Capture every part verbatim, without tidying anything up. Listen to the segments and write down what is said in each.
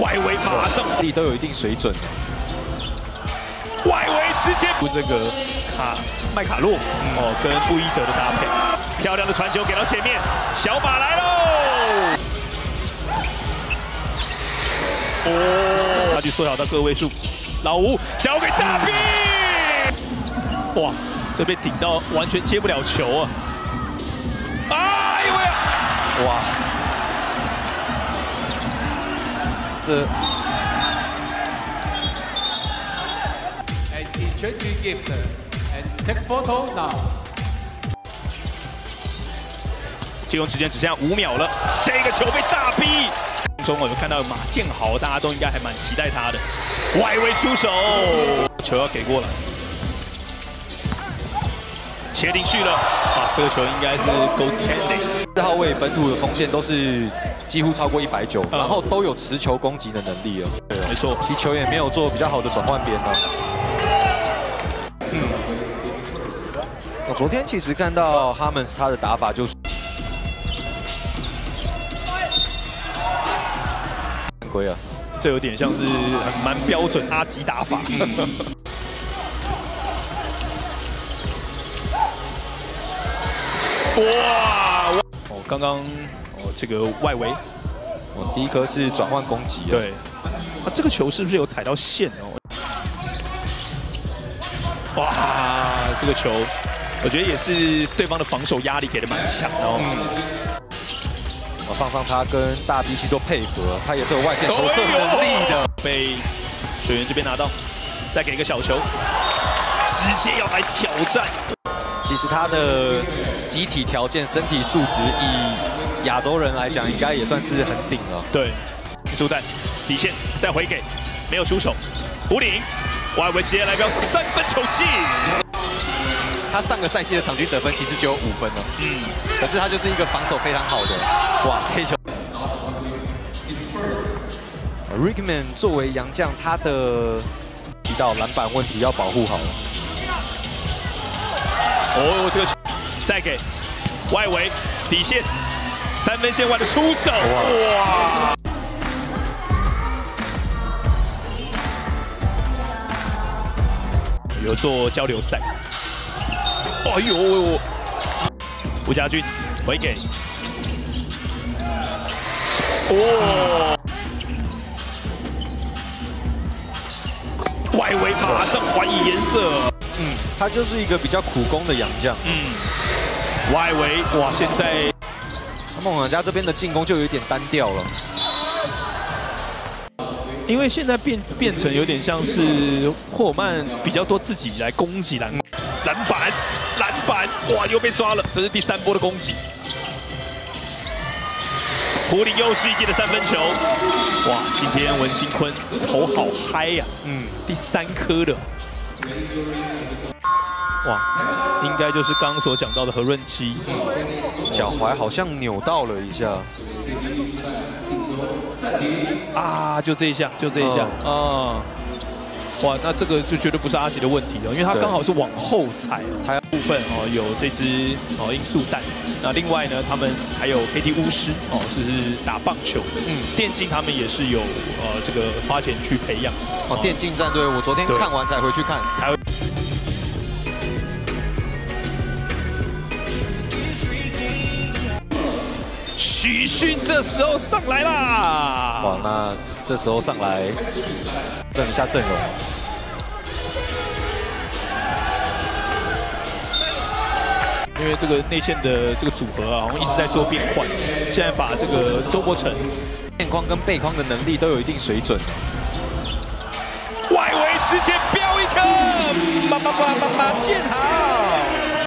外围马上力都有一定水准。 外围直接这个卡麦卡洛哦跟布伊德的搭配，漂亮的传球给到前面，小马来喽！哦，差距缩小到个位数，老吴交给大 B， 哇，这被顶到完全接不了球啊！啊，因为哇，这。 Should be gift and take photo now. 进攻时间只剩下五秒了，这个球被大逼。中我有看到马建豪，大家都应该还蛮期待他的。外围出手，球要给过来，切进去了。啊，这个球应该是 goaltending。 四号位本土的锋线都是几乎超过一百九， 嗯、 然后都有持球攻击的能力哦。对哦， 没错， 踢球也没有做比较好的转换边呢。 嗯，我昨天其实看到哈曼斯他的打法就是犯规啊， 这有点像是很蛮标准阿吉打法。嗯、哇！哦，刚刚哦这个外围， 哦第一颗是转换攻击， 对，啊这个球是不是有踩到线哦？ 哇，这个球，我觉得也是对方的防守压力给的蛮强的哦。嗯， 我放上他跟大 B 去做配合，他也是有外线投射能力的。 被水源这边拿到，再给一个小球，直接要来挑战。 其实他的集体条件、身体素质，以亚洲人来讲，应该也算是很顶了。 对，苏丹底线再回给，没有出手，胡岭。 外围直接来标三分球进， 他上个赛季的场均得分其实只有五分了， 嗯， 可是他就是一个防守非常好的，哇，这一球 ，Rickman 作为洋将，他的提到篮板问题要保护好了。 哦，这个球再给外围底线三分线外的出手，哇！ 有做交流赛，哎呦！吴家俊回给，哦！外围马上还以颜色， 嗯，他就是一个比较苦攻的洋将， 嗯，外围哇，现在梦想家这边的进攻就有一点单调了。 因为现在变变成有点像是霍尔曼比较多自己来攻击篮篮板篮板，哇，又被抓了，这是第三波的攻击。胡林又是一记的三分球，哇，今天文新坤头好嗨呀、啊，嗯，第三颗的，哇，应该就是刚刚所讲到的何润基， 脚踝好像扭到了一下。 啊，就这一下，就这一下，啊、嗯，哇，那这个就绝对不是阿吉的问题了，因为他刚好是往后踩，他部分哦有这支哦音速弹，那另外呢，他们还有 K T 巫师哦，是打棒球的，嗯，电竞他们也是有呃这个花钱去培养哦，电竞战队，我昨天看完才回去看， 还有。 许勋这时候上来啦！ 哇，那这时候上来认一下阵容。 因为这个内线的这个组合啊，好像一直在做变换。现在把这个周伯成面框跟背框的能力都有一定水准。 外围直接飙一颗，叭叭叭叭叭，建好。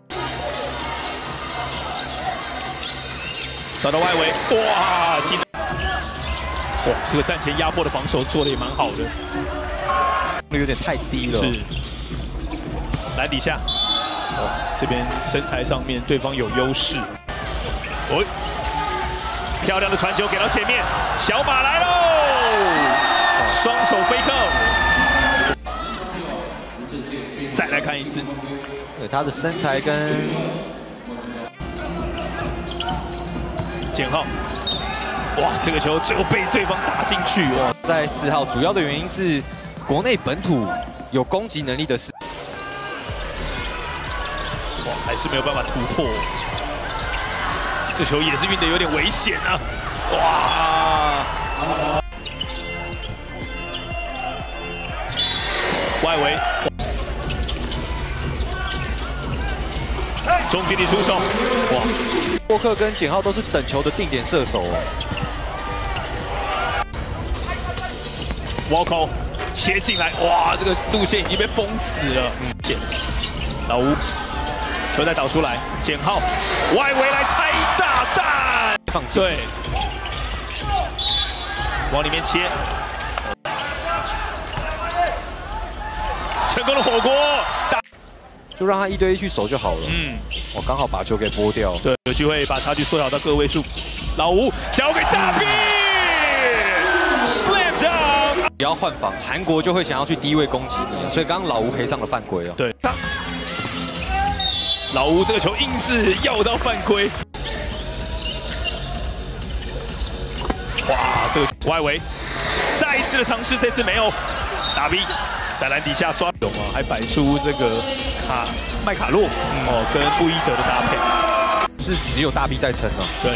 找到外围，哇！进，哇！这个战前压迫的防守做的也蛮好的， 有点太低了。 是，篮底下，哇！这边身材上面对方有优势。哦，漂亮的传球给到前面，小马来喽！双手飞扣，再来看一次。 对他的身材跟。 简浩， 哇，这个球最后被对方打进去哇！ 在四号，主要的原因是国内本土有攻击能力的四， 哇，还是没有办法突破。这球也是运得有点危险啊！哇！外围，中距离出手，哇！ 沃克跟简浩都是等球的定点射手哦。 沃口切进来，哇！这个路线已经被封死了。嗯，简老吴，球再导出来，简浩外围来拆炸弹， 放进对，往里面切。 成功的火锅，打就让他一对一去守就好了。嗯，我刚好把球给拨掉。 对，有机会把差距缩小到个位数。老吴交给大 B， slam down。 不要换防，韩国就会想要去低位攻击你，所以刚刚老吴赔上了犯规哦。 对，老吴这个球硬是要到犯规。哇，这个外围，再一次的尝试，这次没有，大 B。 在篮底下抓有啊，还摆出这个卡麦卡洛、嗯、哦跟布伊德的搭配， 是只有大 B 在撑哦。 对。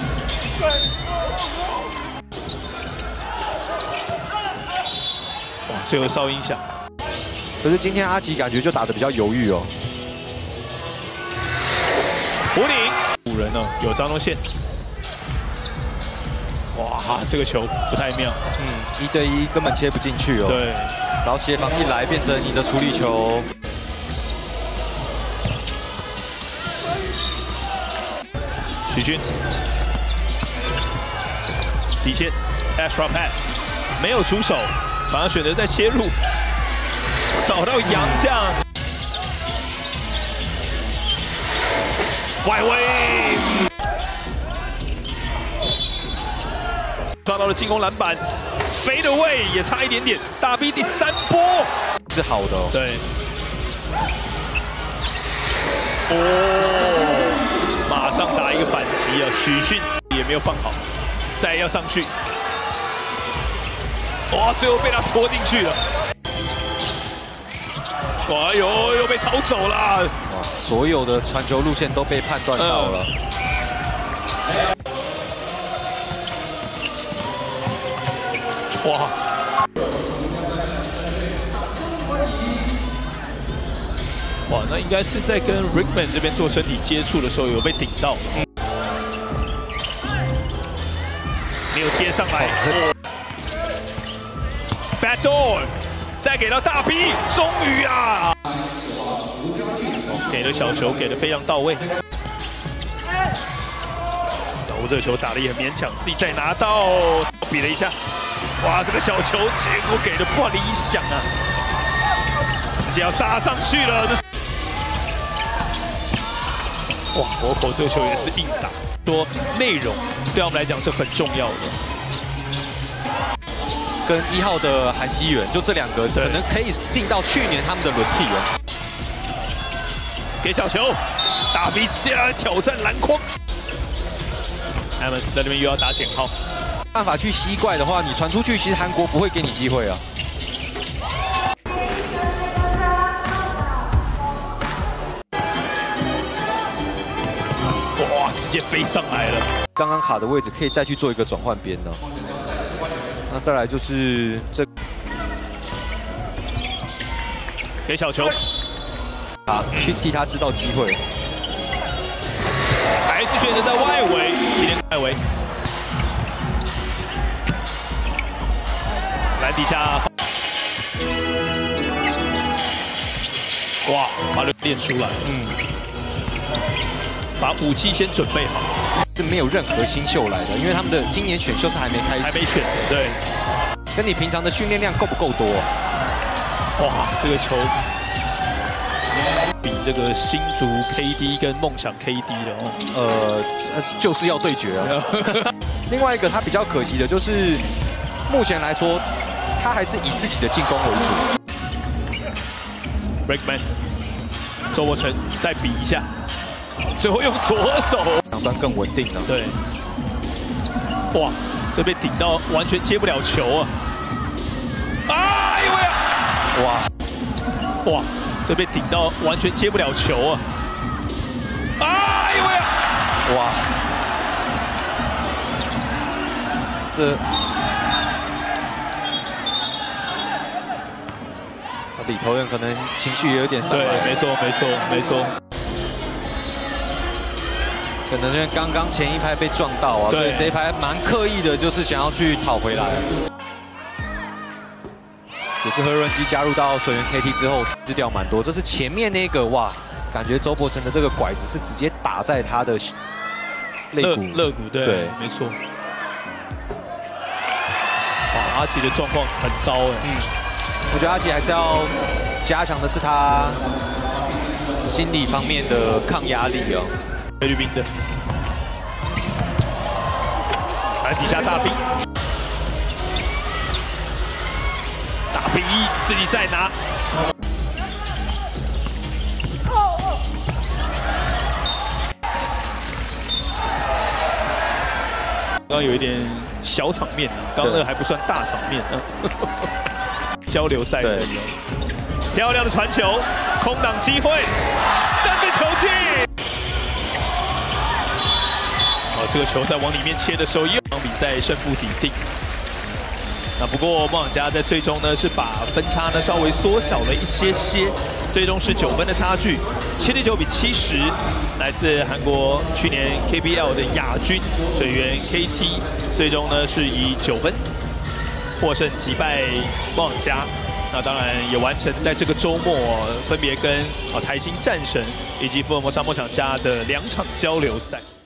哇，最后哨音响。 可是今天阿吉感觉就打得比较犹豫哦。 胡宁，五人呢有张东宪。哇，这个球不太妙。 嗯，一对一根本切不进去哦。 对。 然后协防一来，变成你的处理球。 许昕，底线 extra pass， 没有出手，反而选择在切入，找到杨将，外围，抓到了进攻篮板。 飞的位也差一点点，大 B 第三波是好的、哦， 对。哦，马上打一个反击啊！许昕也没有放好，再要上去，哇！最后被他戳进去了，哇哟，又被抄走了！ 哇，所有的传球路线都被判断到了。嗯哇！哇，那应该是在跟 Rickman 这边做身体接触的时候有被顶到，嗯、没有贴上来。哦、Backdoor， 再给到大 B， 终于啊！哦、给了小球，给的非常到位。老吴这个球打得也很勉强，自己再拿到，比了一下。 哇，这个小球结果给的不理想啊！直接要杀上去了。哇，火口这个球也是硬打，说内容对我们来讲是很重要的。 跟一号的韩熙元，就这两个可能可以进到去年他们的轮替哦。 给小球，大 B 直接来挑战篮筐。Evans 在那边又要打简浩。 办法去吸怪的话，你传出去，其实韩国不会给你机会啊。 哇，直接飞上来了。 刚刚卡的位置可以再去做一个转换边呢。那再来就是这， 给小球， 啊，去替他制造机会。 还是选择在外围，今天外围。 篮底下，哇，把它练出来，嗯，把武器先准备好， 是没有任何新秀来的，因为他们的今年选秀是还没开始， 还没选，对， 跟你平常的训练量够不够多？ 哇，这个球比这个新竹 K D 跟梦想 K D 的哦， 呃，就是要对决啊。另外一个他比较可惜的就是，目前来说。 他还是以自己的进攻为主。 Rickman， 周伯成再比一下，最后用左手， 两端更稳定了。 对，哇。 这被顶到完全接不了球啊！哎呦呀！哇哇，这被顶到完全接不了球啊！哎呦呀！ 哇，这李头人可能情绪也有点上来。 对，没错，没错，没错。 可能因为刚刚前一拍被撞到啊，所以这一拍蛮刻意的，就是想要去讨回来。只是何润基加入到水源 K T 之后，吃掉蛮多。这是前面那个哇，感觉周伯成的这个拐子是直接打在他的肋骨， 肋骨对，对没错。哇，阿奇的状况很糟哎。嗯， 我觉得阿奇还是要加强的是他心理方面的抗压力哦。 菲律宾的，来底下大兵，大兵一自己再拿，刚刚有一点小场面，刚刚那个还不算大场面啊，交流赛而已。漂亮的传球，空档机会，三分球进。 哦，这个球在往里面切的时候，又场比赛胜负底定。那不过梦想家在最终呢是把分差呢稍微缩小了一些些，最终是九分的差距，七十九比七十，来自韩国去年 K P L 的亚军水源 K T， 最终呢是以九分获胜击败梦想家。那当然也完成在这个周末、哦、分别跟啊台新战神以及福尔摩沙梦想家的两场交流赛。